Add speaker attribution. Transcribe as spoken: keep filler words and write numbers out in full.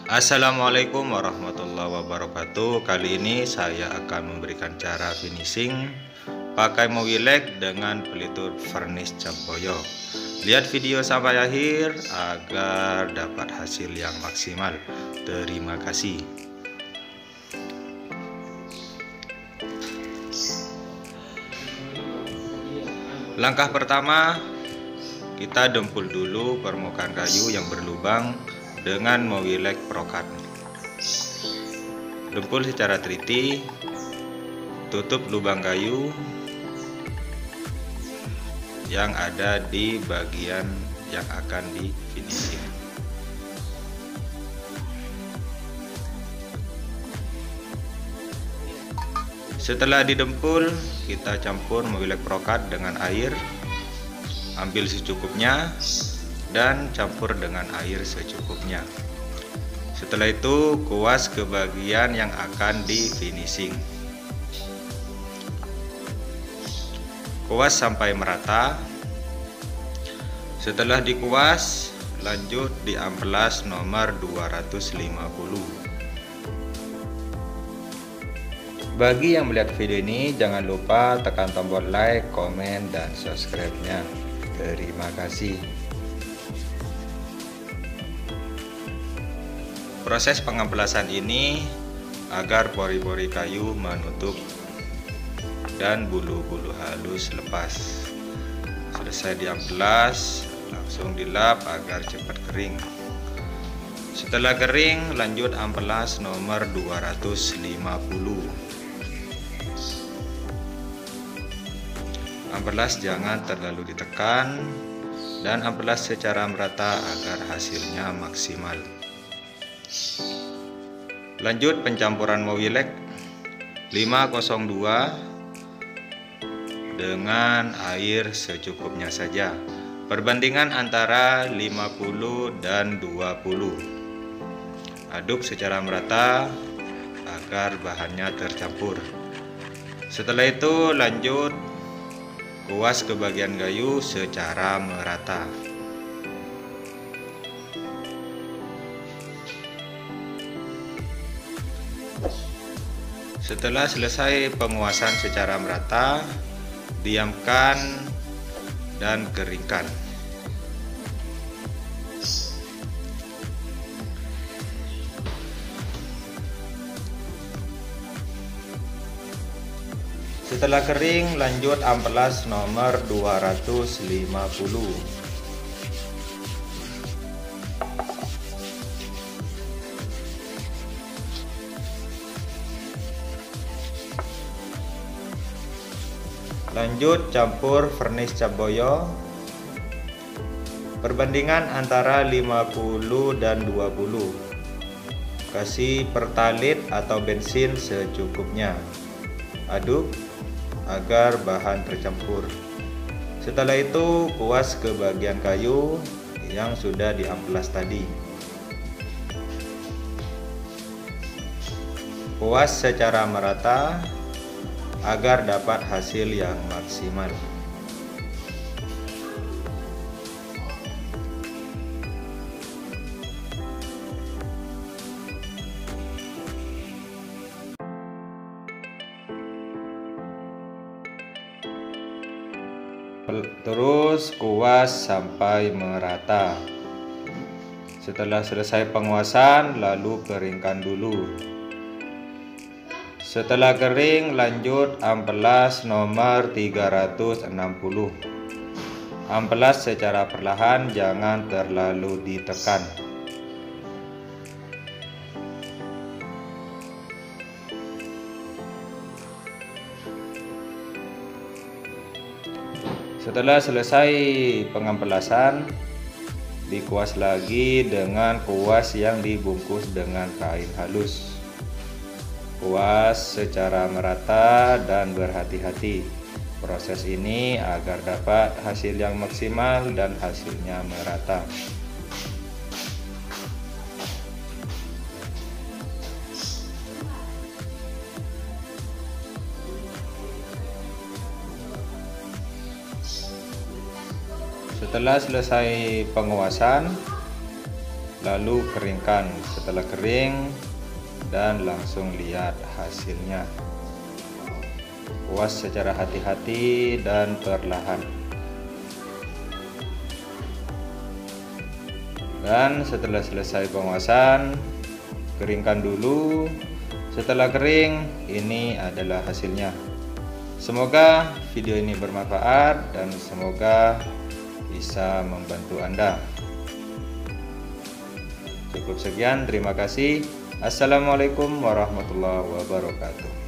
Speaker 1: Assalamualaikum warahmatullahi wabarakatuh. Kali ini saya akan memberikan cara finishing pakai Mowileg dengan pelitur varnish cap boyo. Lihat video sampai akhir agar dapat hasil yang maksimal. Terima kasih. Langkah pertama, kita dempul dulu permukaan kayu yang berlubang dengan Mowileg Prokat. Dempul secara teliti, tutup lubang kayu yang ada di bagian yang akan di finishing. Setelah didempul, kita campur Mowileg Prokat dengan air, ambil secukupnya dan campur dengan air secukupnya. Setelah itu kuas ke bagian yang akan di finishing. Kuas sampai merata. Setelah dikuas, lanjut di amplas nomor dua ratus lima puluh. Bagi yang melihat video ini, jangan lupa tekan tombol like, komen, dan subscribe-nya. Terima kasih. Proses pengamplasan ini agar pori-pori kayu menutup dan bulu-bulu halus lepas. Selesai diamplas, langsung dilap agar cepat kering. Setelah kering, lanjut amplas nomor dua ratus lima puluh. Amplas jangan terlalu ditekan dan amplas secara merata agar hasilnya maksimal. Lanjut pencampuran Mowileg lima nol dua dengan air secukupnya saja. Perbandingan antara lima puluh dan dua puluh. Aduk secara merata agar bahannya tercampur. Setelah itu lanjut kuas ke bagian kayu secara merata. Setelah selesai penguasan secara merata, diamkan dan keringkan. Setelah kering, lanjut amplas nomor dua ratus lima puluh. Lanjut campur varnish cap boyo. Perbandingan antara lima puluh dan dua puluh. Kasih pertalit atau bensin secukupnya. Aduk agar bahan tercampur. Setelah itu kuas ke bagian kayu yang sudah diamplas tadi. Kuas secara merata agar dapat hasil yang maksimal. Terus kuas sampai merata. Setelah selesai penguasan, lalu keringkan dulu. Setelah kering, lanjut amplas nomor tiga ratus enam puluh. Amplas secara perlahan, jangan terlalu ditekan. Setelah selesai pengamplasan, dikuas lagi dengan kuas yang dibungkus dengan kain halus. Kuas secara merata dan berhati-hati. Proses ini agar dapat hasil yang maksimal dan hasilnya merata. Setelah selesai penguasan, lalu keringkan. Setelah kering, dan langsung lihat hasilnya. Kuas secara hati-hati dan perlahan. Dan setelah selesai penguasan, keringkan dulu. Setelah kering, ini adalah hasilnya. Semoga video ini bermanfaat dan semoga bisa membantu Anda. Cukup sekian, terima kasih. Assalamualaikum warahmatullahi wabarakatuh.